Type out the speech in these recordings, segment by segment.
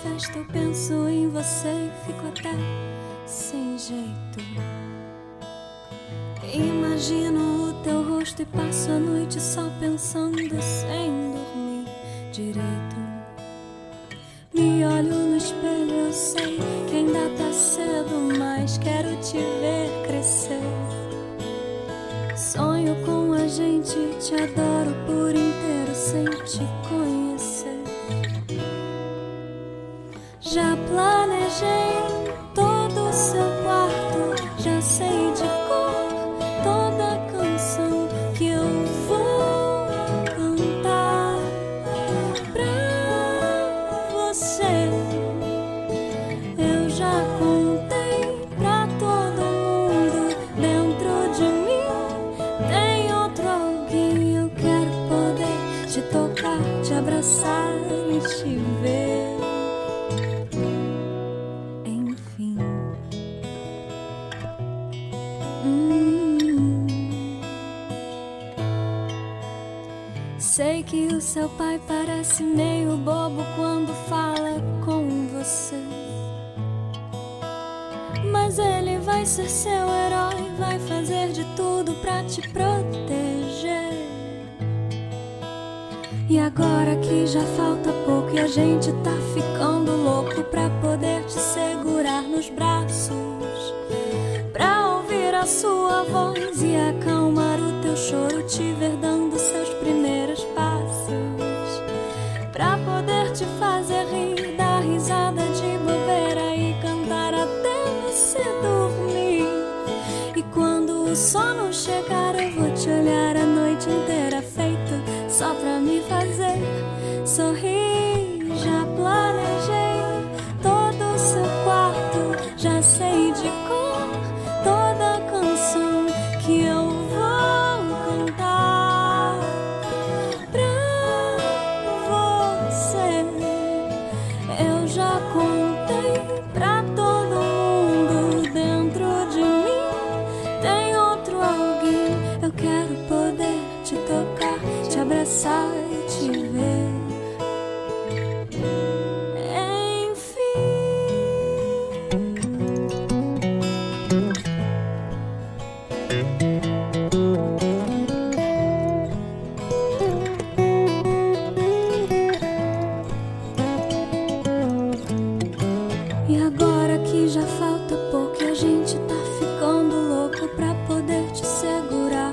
festa eu penso em você e fico até sem jeito. Imagino o teu rosto e passo a noite só pensando sem dormir direito. Me olho no espelho, eu sei que ainda tá cedo, mas quero te ver crescer. Sonho com a gente, te adoro por inteiro sem te conhecer. Já planejei todo o seu quarto, já sei de cor toda a canção que eu vou cantar pra você. Eu já contei pra todo mundo, dentro de mim tem outro alguém. Eu quero poder te tocar, te abraçar e te ver. Enfim. Sei que o seu pai parece meio bobo quando fala com você, mas ele vai ser seu herói, vai fazer de tudo pra te proteger. E agora que já falta pouco e a gente tá ficando louco pra poder te segurar nos braços, pra ouvir a sua voz e acalmar o teu choro, te ver dando seus primeiros passos, pra poder te fazer rir, dar risada de bobeira e cantar até você dormir. E quando o sono chegar eu vou te olhar a noite inteira, feito só pra me fazer sorrir. Já planejei todo o seu quarto, já sei de cor toda a canção que eu vou cantar pra você. Eu já contei pra todo mundo, dentro de mim tem outro alguém. Eu quero poder te tocar, te abraçar e te ver. E agora que já falta pouco e a gente tá ficando louco pra poder te segurar,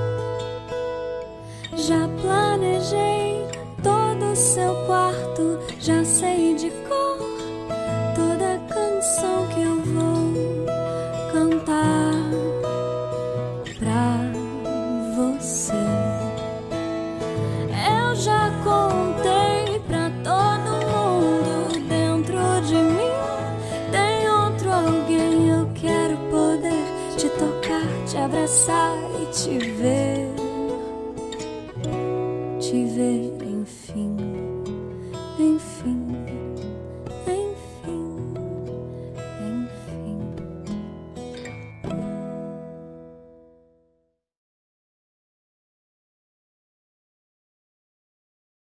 já planejei todo o seu quarto, já sei de cor toda a canção que eu vou cantar pra você. Eu já contei pra todo mundo, dentro de mim tem outro alguém. Eu quero poder te tocar, te abraçar e te ver, enfim, enfim.